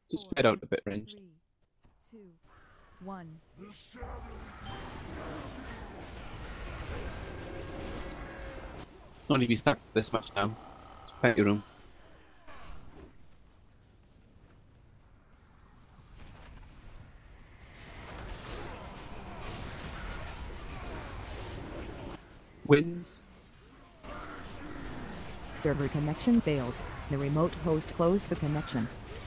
Just spread out a bit range. 3, 2, 1. Only be stuck this much now. There's plenty of room. Wins. Server connection failed. The remote host closed the connection.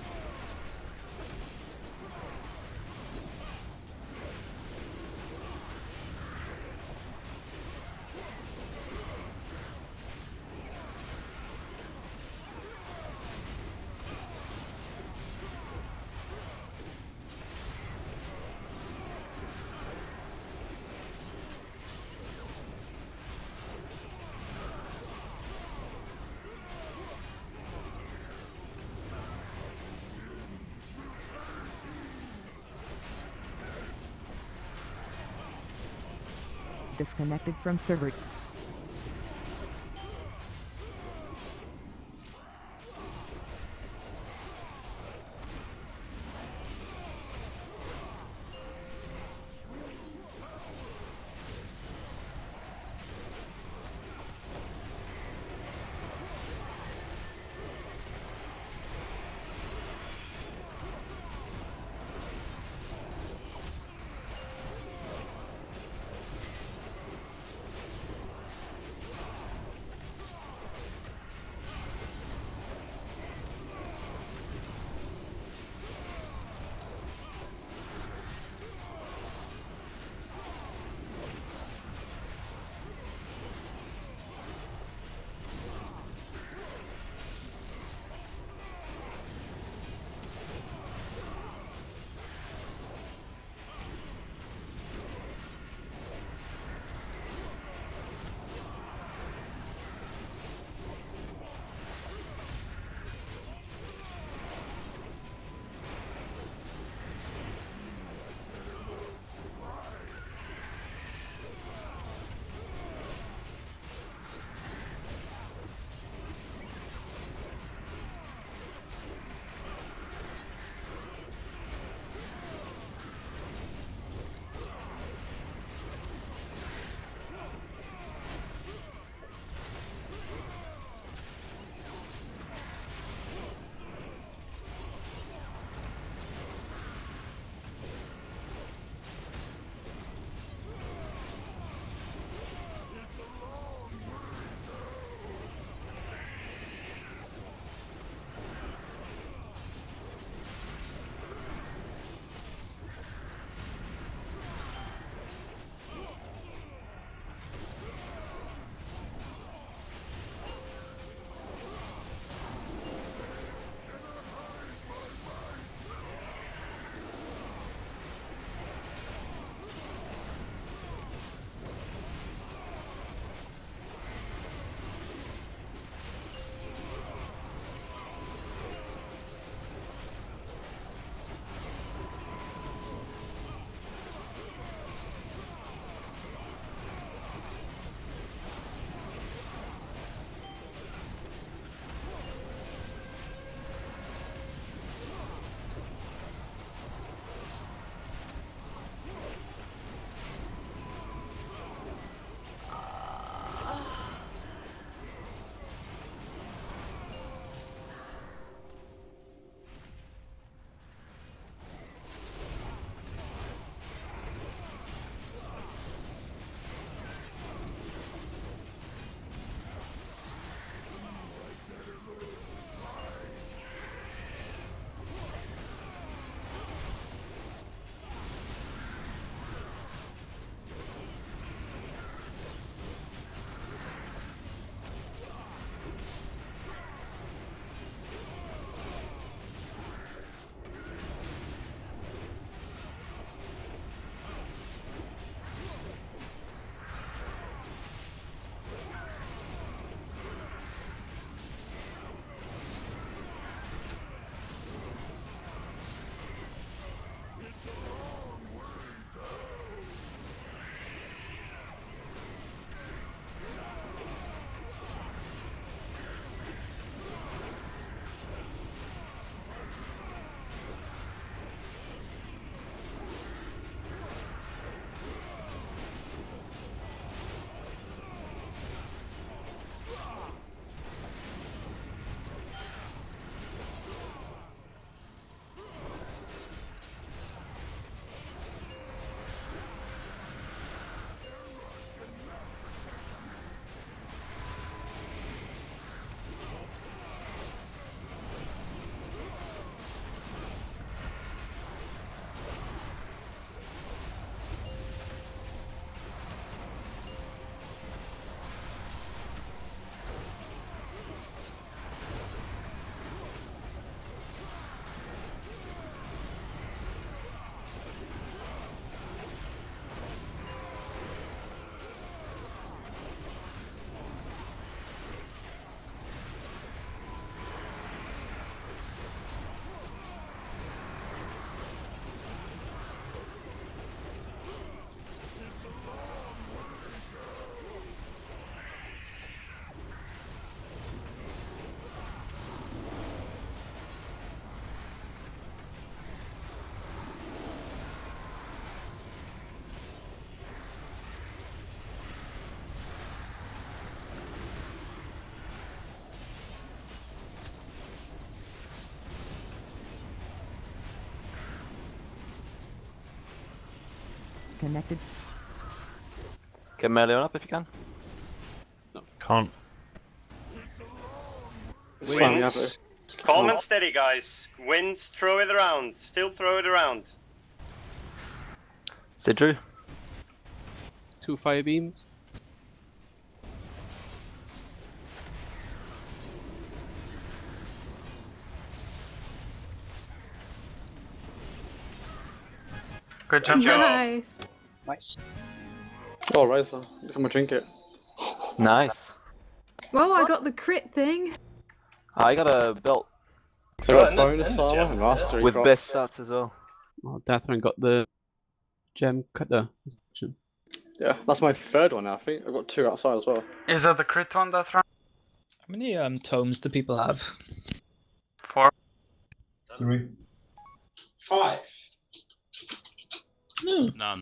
Disconnected from server. disconnected. Get melee on up if you can. Can't. It's fine, Winds. yeah, but Calm and steady, guys. Winds, throw it around. Still throw it around. Sidru. 2 fire beams. Good job. Nice. Nice. oh, Razor, come and drink it. Nice. Whoa, I got the crit thing. I got a belt They got bonus armor and mastery with cross. best stats as well. Oh, Dathran got the gem cutter. Yeah, that's my third one now, I think. I've got 2 outside as well. Is that the crit one that round? How many tomes do people have? 4. 3. 5. None.